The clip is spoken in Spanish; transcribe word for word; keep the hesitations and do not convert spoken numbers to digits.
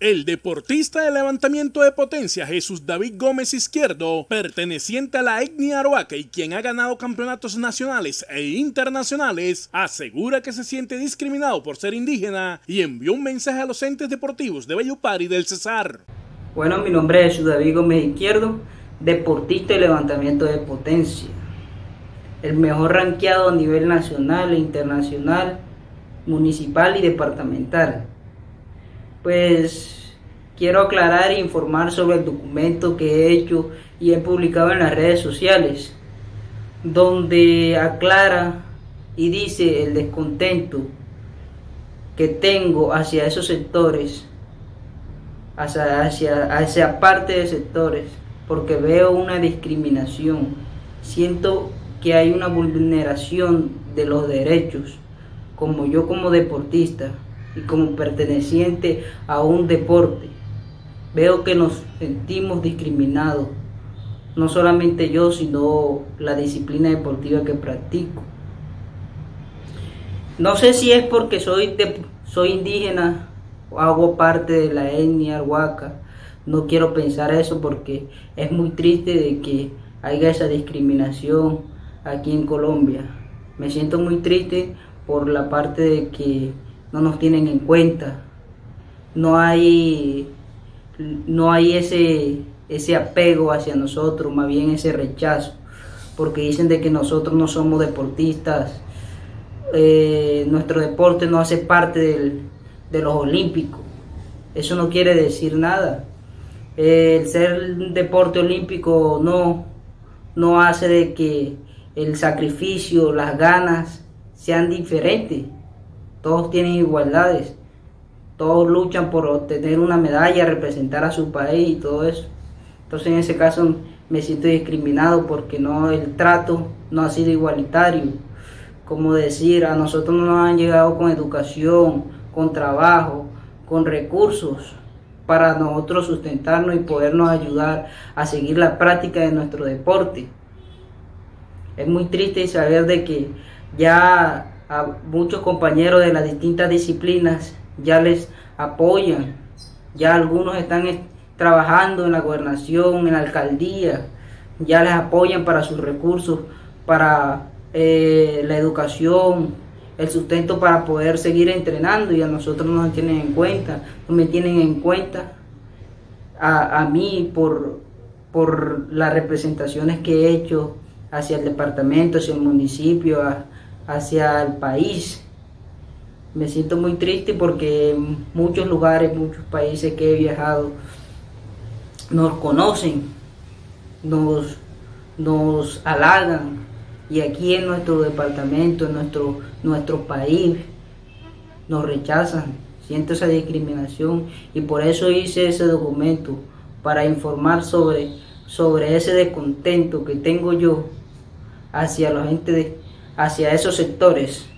El deportista de levantamiento de potencia Jesús David Gómez Izquierdo, perteneciente a la etnia Arhuaca y quien ha ganado campeonatos nacionales e internacionales, asegura que se siente discriminado por ser indígena y envió un mensaje a los entes deportivos de Valledupar y del Cesar. Bueno, mi nombre es Jesús David Gómez Izquierdo, deportista de levantamiento de potencia, el mejor rankeado a nivel nacional e internacional, municipal y departamental. Pues quiero aclarar e informar sobre el documento que he hecho y he publicado en las redes sociales, donde aclara y dice el descontento que tengo hacia esos sectores, hacia, hacia, hacia parte de sectores, porque veo una discriminación, siento que hay una vulneración de los derechos, como yo como deportista y como perteneciente a un deporte, veo que nos sentimos discriminados, no solamente yo, sino la disciplina deportiva que practico. No sé si es porque soy, de, soy indígena o hago parte de la etnia Arhuaca, no quiero pensar eso porque es muy triste de que haya esa discriminación aquí en Colombia. Me siento muy triste por la parte de que no nos tienen en cuenta, no hay, no hay ese, ese apego hacia nosotros, más bien ese rechazo, porque dicen de que nosotros no somos deportistas, eh, nuestro deporte no hace parte del, de los olímpicos. Eso no quiere decir nada. Eh, el ser un deporte olímpico no, no hace de que el sacrificio, las ganas sean diferentes. Todos tienen igualdades, todos luchan por obtener una medalla, representar a su país y todo eso. Entonces en ese caso me siento discriminado porque no, el trato no ha sido igualitario. Como decir, a nosotros no nos han llegado con educación, con trabajo, con recursos para nosotros sustentarnos y podernos ayudar a seguir la práctica de nuestro deporte. Es muy triste saber de que ya a muchos compañeros de las distintas disciplinas ya les apoyan, ya algunos están trabajando en la gobernación, en la alcaldía, ya les apoyan para sus recursos, para eh, la educación, el sustento para poder seguir entrenando, y a nosotros no nos tienen en cuenta, no me tienen en cuenta a, a mí por, por las representaciones que he hecho hacia el departamento, hacia el municipio, a, hacia el país. Me siento muy triste porque en muchos lugares, muchos países que he viajado nos conocen, nos, nos halagan, y aquí en nuestro departamento, en nuestro, nuestro país, nos rechazan. Siento esa discriminación y por eso hice ese documento, para informar sobre, sobre ese descontento que tengo yo hacia la gente de, hacia esos sectores.